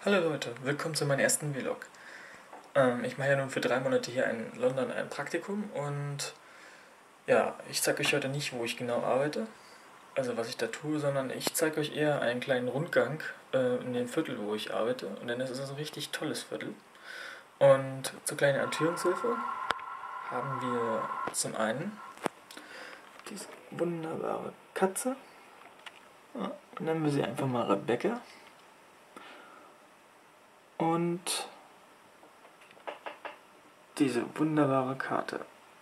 Hallo Leute, willkommen zu meinem ersten Vlog. Ich mache ja nun für 3 Monate hier in London ein Praktikum und ja, ich zeige euch heute nicht, wo ich genau arbeite, also was ich da tue, sondern ich zeige euch eher einen kleinen Rundgang in dem Viertel, wo ich arbeite, und denn es ist ein richtig tolles Viertel. Und zur kleinen Erklärungshilfe haben wir zum einen diese wunderbare Katze, ja, nennen wir sie einfach mal Rebecca, und diese wunderbare Karte.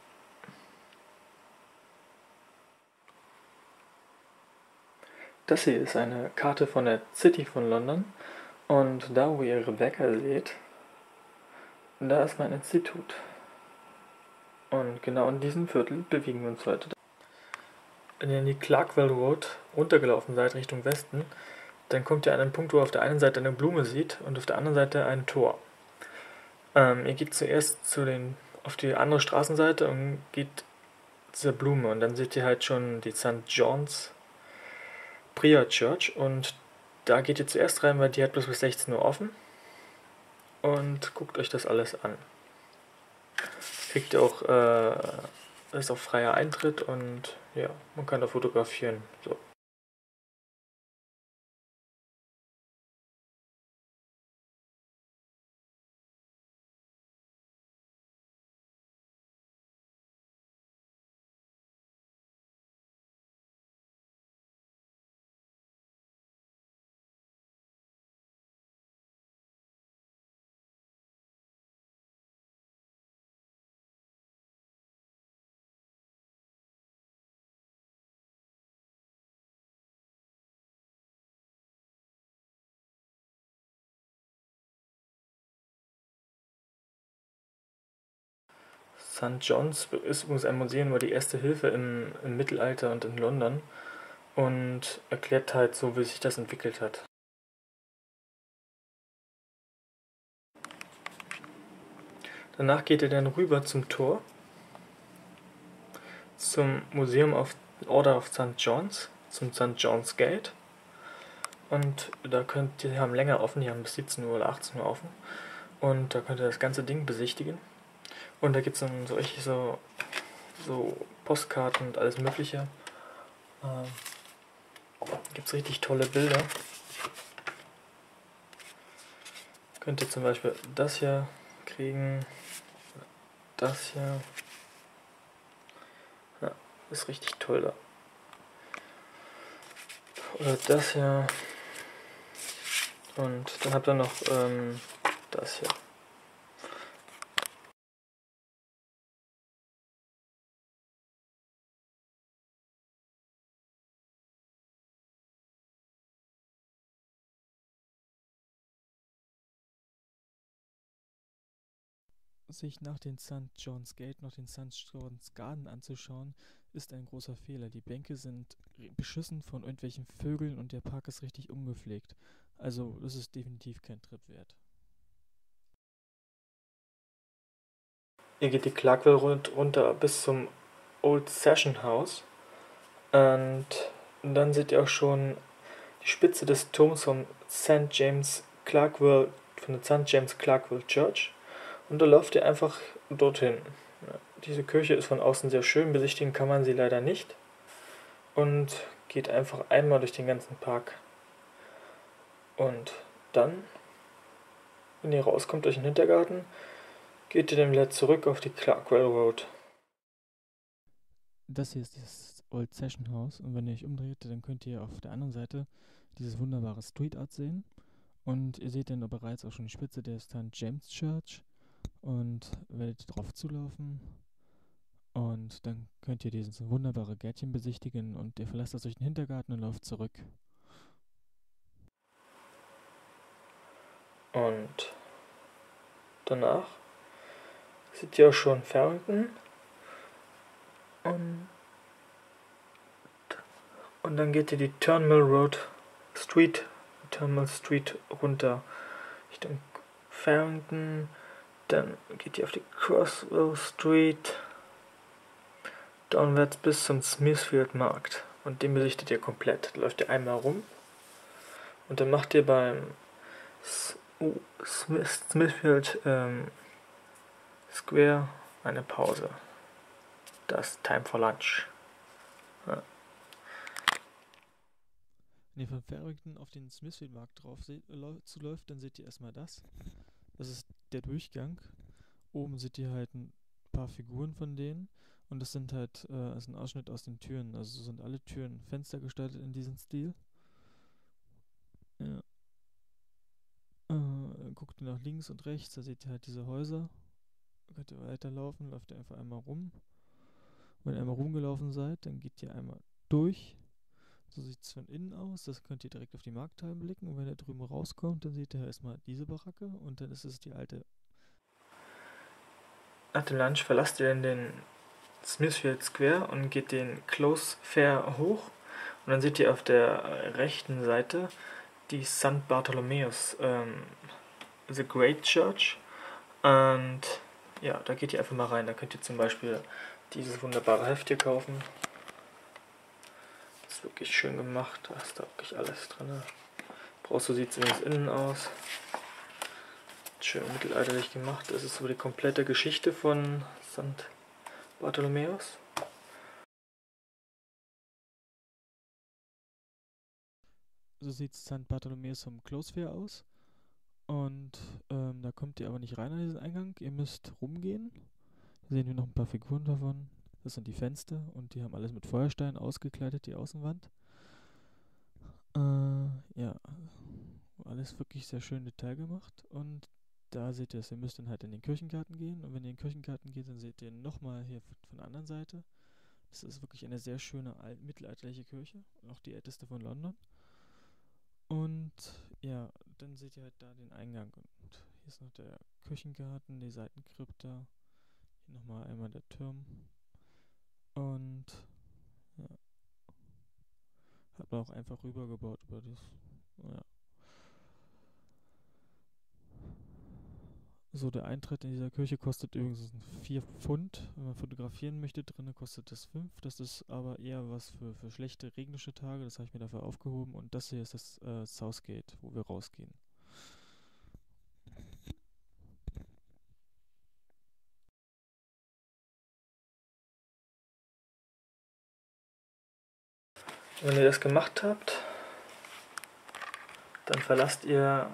Das hier ist eine Karte von der City von London, und da, wo ihr Rebecca seht, da ist mein Institut. Und genau in diesem Viertel bewegen wir uns heute. Wenn ihr in die Clerkenwell Road runtergelaufen seid Richtung Westen, dann kommt ihr an einen Punkt, wo ihr auf der einen Seite eine Blume seht und auf der anderen Seite ein Tor. Ihr geht zuerst auf die andere Straßenseite und geht zur Blume, und dann seht ihr halt schon die St. John's Prior Church, und da geht ihr zuerst rein, weil die hat bloß bis 16 Uhr offen, und guckt euch das alles an. Kriegt ihr auch, ist auch freier Eintritt, und ja, man kann da fotografieren. So. St. John's ist übrigens ein Museum über die Erste Hilfe im Mittelalter und in London, und erklärt halt so, wie sich das entwickelt hat. Danach geht ihr dann rüber zum Tor, zum Museum of Order of St. John's, zum St. John's Gate. Und da die haben länger offen, die haben bis 17 Uhr oder 18 Uhr offen. Und da könnt ihr das ganze Ding besichtigen. Und da gibt es dann so Postkarten und alles Mögliche. Gibt es richtig tolle Bilder. Könnt ihr zum Beispiel das hier kriegen. Das hier. Ja, ist richtig toll da. Oder das hier. Und dann habt ihr noch das hier. Sich nach dem St. John's Gate noch den St. John's Garden anzuschauen, ist ein großer Fehler. Die Bänke sind beschissen von irgendwelchen Vögeln und der Park ist richtig ungepflegt. Also, das ist definitiv kein Trip wert. Ihr geht die Clarkville runter bis zum Old Session House, und dann seht ihr auch schon die Spitze des Turms von St. James Clarkville, von der St. James Clarkville Church, und da lauft ihr einfach dorthin. Ja, diese Kirche ist von außen sehr schön, besichtigen kann man sie leider nicht, und geht einfach einmal durch den ganzen Park. Und dann, wenn ihr rauskommt durch den Hintergarten, geht ihr dann wieder zurück auf die Clarkville Road. Das hier ist das Old Session House und wenn ihr euch umdreht, dann könnt ihr auf der anderen Seite dieses wunderbare Street Art sehen. Und ihr seht dann bereits auch schon die Spitze der St. James Church und werdet drauf zulaufen. Und dann könnt ihr dieses wunderbare Gärtchen besichtigen und ihr verlasst euch den Hintergarten und lauft zurück. Und danach seht ihr auch schon Farrington. Und dann geht ihr die Turnmill Street runter Richtung Farrington. Dann geht ihr auf die Crossville Street downwärts bis zum Smithfield Markt. Und den besichtigt ihr komplett. Da läuft ihr einmal rum. Und dann macht ihr beim Smithfield Square, eine Pause. Das Time for Lunch. Ja. Wenn ihr von Farrington auf den Smithfield-Markt drauf zuläuft, dann seht ihr erstmal das. Das ist der Durchgang. Oben seht ihr halt ein paar Figuren von denen. Und das sind halt ist ein Ausschnitt aus den Türen. Also sind alle Türen Fenster gestaltet in diesem Stil. Ja. Guckt ihr nach links und rechts, da seht ihr halt diese Häuser. Da könnt ihr weiterlaufen, läuft ihr einfach einmal rum. Wenn ihr einmal rumgelaufen seid, dann geht ihr einmal durch. So sieht es von innen aus. Das könnt ihr direkt auf die Markthalle blicken. Und wenn ihr drüben rauskommt, dann seht ihr erstmal diese Baracke. Und dann ist es die alte. Nach dem Lunch verlasst ihr den Smithfield Square und geht den Close Fair hoch. Und dann seht ihr auf der rechten Seite die St. Bartholomäus, The Great Church. Und ja, da geht ihr einfach mal rein. Da könnt ihr zum Beispiel dieses wunderbare Heft hier kaufen. Das ist wirklich schön gemacht. Da ist da wirklich alles drin. So sieht es übrigens innen aus. Schön mittelalterlich gemacht. Das ist so die komplette Geschichte von St. Bartholomäus. So sieht St. Bartholomäus vom Close Fair aus. Und da kommt ihr aber nicht rein an diesen Eingang. Ihr müsst rumgehen. Da sehen wir noch ein paar Figuren davon. Das sind die Fenster und die haben alles mit Feuerstein ausgekleidet, die Außenwand. Ja, alles wirklich sehr schön Detail gemacht. Und da seht ihr es, ihr müsst dann halt in den Kirchengarten gehen. Und wenn ihr in den Kirchengarten geht, dann seht ihr nochmal hier von der anderen Seite. Das ist wirklich eine sehr schöne mittelalterliche Kirche. Auch die älteste von London. Und ja, dann seht ihr halt da den Eingang. Und hier ist noch der Kirchengarten, die Seitenkrypta. Hier nochmal einmal der Turm. Und ja, hat man auch einfach rübergebaut über das. Ja. So, der Eintritt in dieser Kirche kostet übrigens 4 Pfund. Wenn man fotografieren möchte, drinnen kostet das 5. Das ist aber eher was für schlechte regnische Tage. Das habe ich mir dafür aufgehoben. Und das hier ist das Southgate, wo wir rausgehen. Wenn ihr das gemacht habt, dann verlasst ihr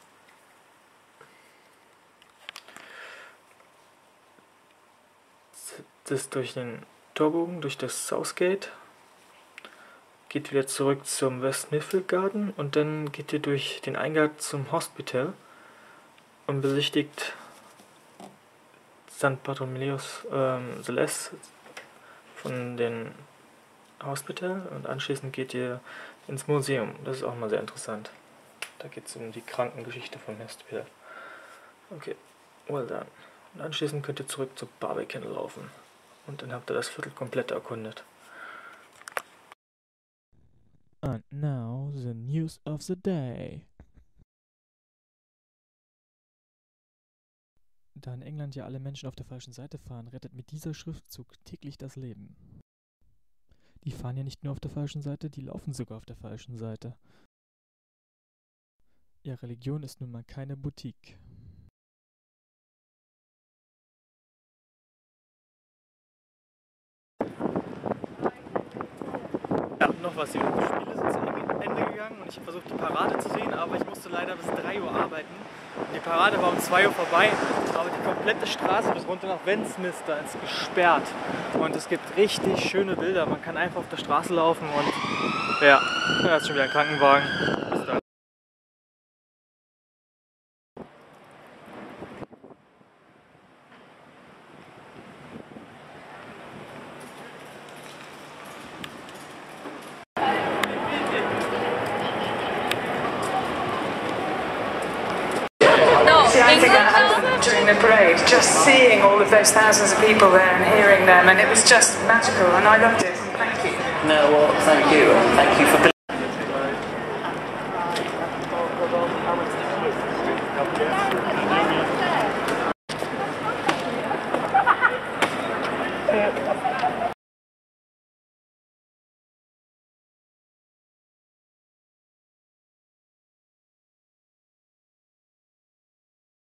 das durch den Torbogen, durch das Southgate, geht wieder zurück zum West Smithfield Garden und dann geht ihr durch den Eingang zum Hospital und besichtigt St. Bartholomäus Celeste von den Hospital und anschließend geht ihr ins Museum. Das ist auch mal sehr interessant. Da geht es um die Krankengeschichte vom Hospital. Okay, well done. Und anschließend könnt ihr zurück zu Barbican laufen. Und dann habt ihr das Viertel komplett erkundet. And now the news of the day. Da in England ja alle Menschen auf der falschen Seite fahren, rettet mit dieser Schriftzug täglich das Leben. Die fahren ja nicht nur auf der falschen Seite, die laufen sogar auf der falschen Seite. Ja, Religion ist nun mal keine Boutique. Ja, noch was. Die Spiele sind zu Ende gegangen und ich habe versucht, die Parade zu sehen, aber ich musste leider bis 3 Uhr arbeiten. Die Parade war um 2 Uhr vorbei, aber die komplette Straße bis runter nach Westminster ist gesperrt. Und es gibt richtig schöne Bilder. Man kann einfach auf der Straße laufen und ja, da ist schon wieder ein Krankenwagen. During the parade, just seeing all of those thousands of people there and hearing them, and it was just magical, and I loved it. Thank you. No, well, thank you, and thank you for